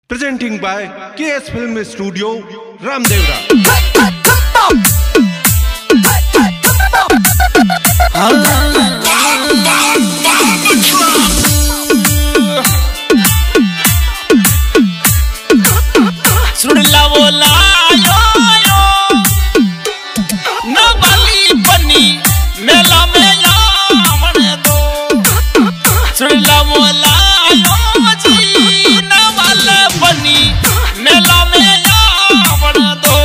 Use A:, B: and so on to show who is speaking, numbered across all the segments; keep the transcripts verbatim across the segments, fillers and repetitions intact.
A: Presenting by K S Film Studio, Ramdevra.
B: सुन ला बोला यो यो न बली बनी मेला में यावन दो सुन ला बोला यो जी न बल बनी मेला में यावन दो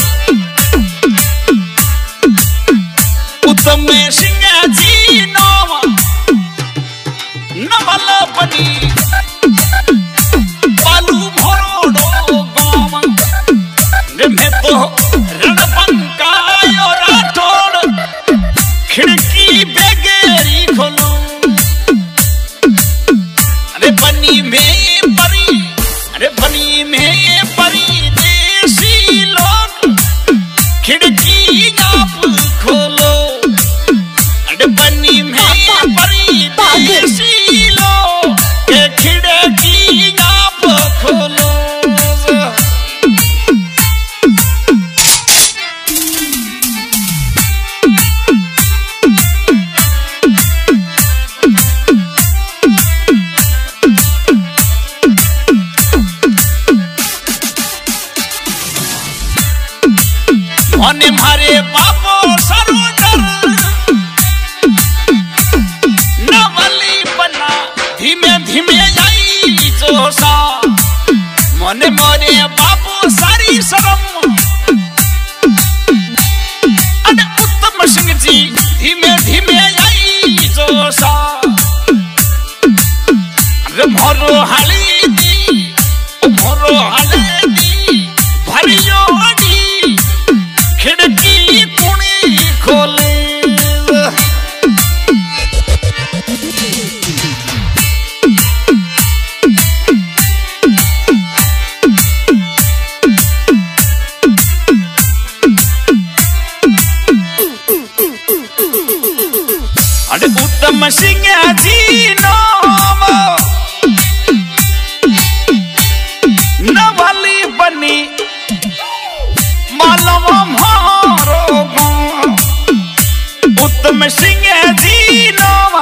B: उत्तम सिंह जी नवा न बल बनी में तो रणपंका राठौड़ खिड़की बेगेरी खोलो अरे बनी में परी अरे बनी में परी देसी लोग खिड़की आप खोलो अरे बनी में परी देसी लोग खिड़की आप खोलो मोने मारे बापो सरोदर नवली बना धीमे धीमे आई जोसा मोने मोरे बापो सारी शरम अरे उत्तम सिंह जी धीमे धीमे आई जोसा अरे मोरो हली दी मोरो हली दी भरियो खिड़की कुणी खोले अरे उत्तम सिंह जी नाम नवली बनी मालव उत्तम सिंह जी नवा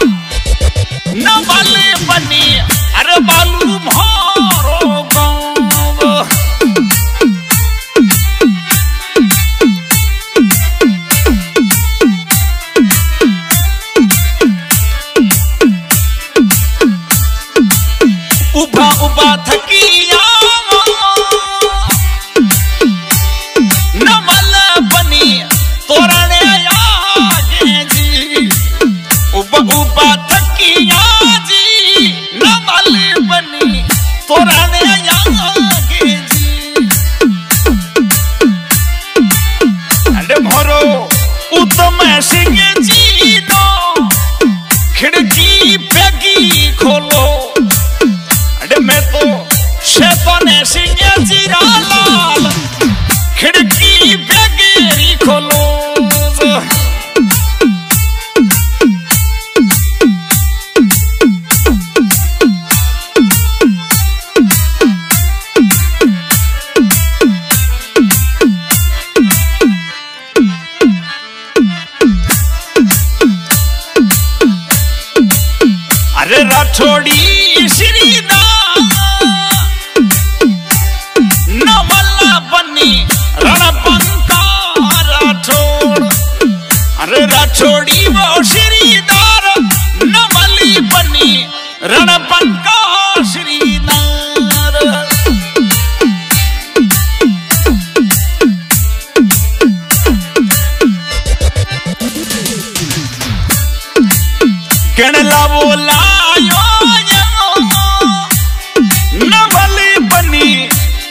B: नवल बनी अरे बालू मारो गाँव उबा उबा थकिया नवल बनी तोरने उबा थकिया जी नवल बनी तोरने आगे जी अरे मोरो उत्तम सिंह जी नो खिड़की बेगी खोलो अरे मैं तो शैतान सिंह जी लाल खिड़की बेगेरी खोलो अरे राठौड़ी श्रीदा नवला बनी रणपंका राठौड़ अरे राठौड़ी वो श्रीदार नवली बनी रणपंका श्रीदार कहला बोला नवली बनी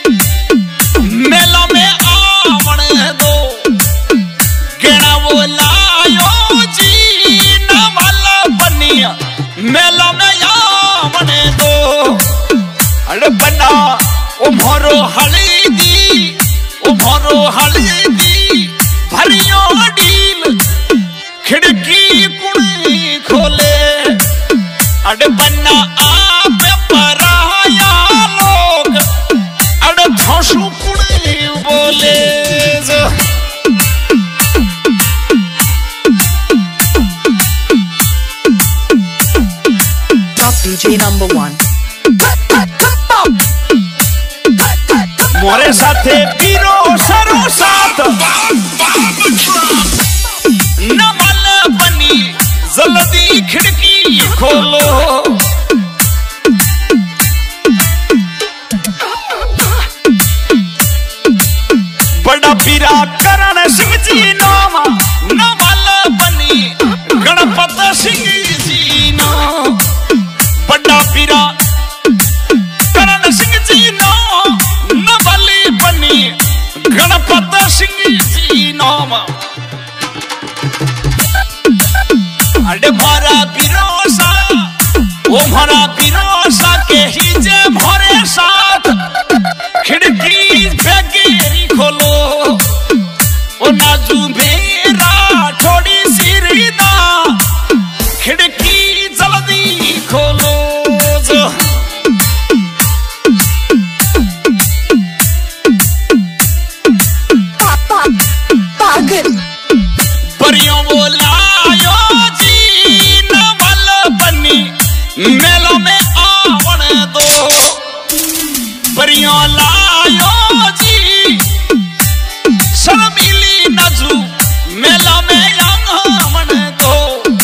B: मेला में आवन दो कहना बोला जी नवल बनी मेला में आवन दो अरे बना ओ मोरो हली दी ओ मोरो हली दी भरियो डील खिड़की कुणी खोले अरे बन्ना आप पराया लोग अरे साथे पीरो सरो साथ नवल बनी जल्दी खिड़की खोलो बड़ा पीरा करण सिंह जी नाम नवल बनी गणपत सिंह जी नाम बड़ा पीरा करण सिंह जी नाम नवल बनी गणपत सिंह जी नाम अरे भरा पिरोसा ओ भरा पिरोसा के ही जे भरे साथ खिड़की फेंकी खोलो ओ नाजू मेरा थोड़ी सी रिदा खिड़की जल्दी खोलो जो
C: पागल
B: परियों बोलायो मेला में आवन दो परियों लायो जी शर्मिली नजू मेला में आवन दो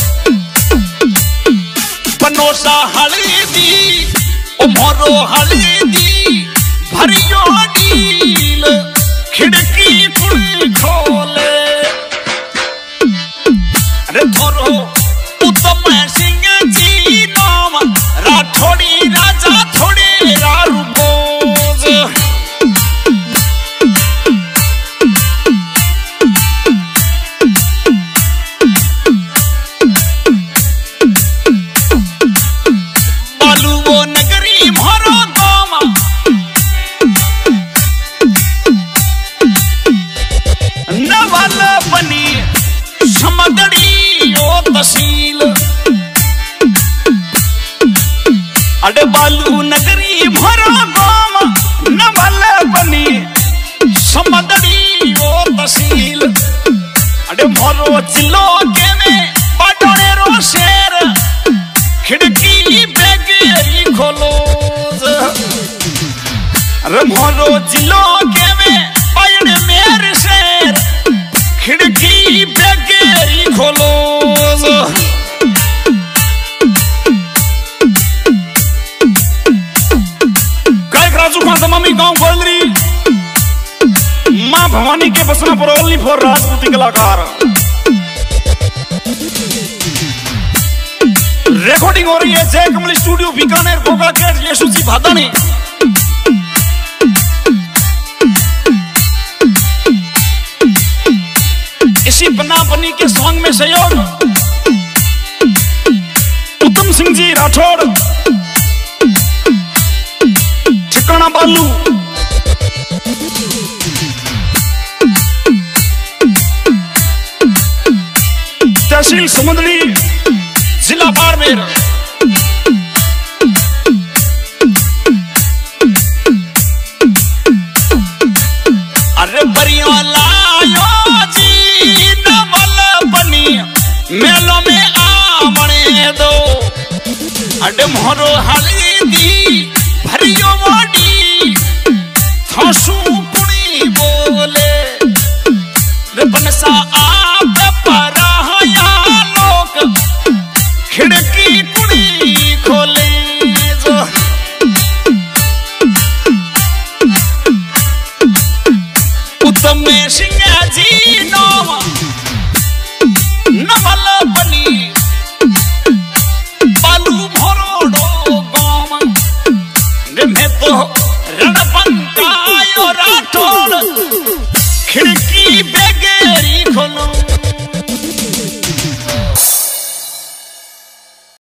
B: पनोसा हल्दी उमरो हल्दी भरियो डील खिड़की खुली खोले अरे थोरो उत्तम सिंह जी नाम राठौड़ी राजा थोड़े रारू बोझ बालू वो नगरी भरो दामा नवल बनी समगड़ी ओ तहसील अरे बालू नगरी भरो गाम नवल बनी समदड़ी ओ तहसील अरे भरो जिलो के में बाडोरे रो शेर खिड़की बेगेरी खोलो अरे भरो जिलो के में बाडोरे मेर शेर खिड़की बेगेरी खोलो गांव गोलरी मां भवानी के बसना परोली फॉर राजपूती कलाकार रिकॉर्डिंग हो रही है जय कमल स्टूडियो बीकानेर गोगा गेट यशु जी भादानी इसी बना बनी के सॉन्ग में सहयोग उत्तम सिंह जी राठौड़ ठिकाना बालू तहसील समुद्री जिला बाड़मेर अरे परियों लायो जी नवल बनी मेलों में आमने दो अरे मोहरो हल्दी भरियो वाडी थासू पुणी बोले रे बनसा आप पराया लोक खिड़की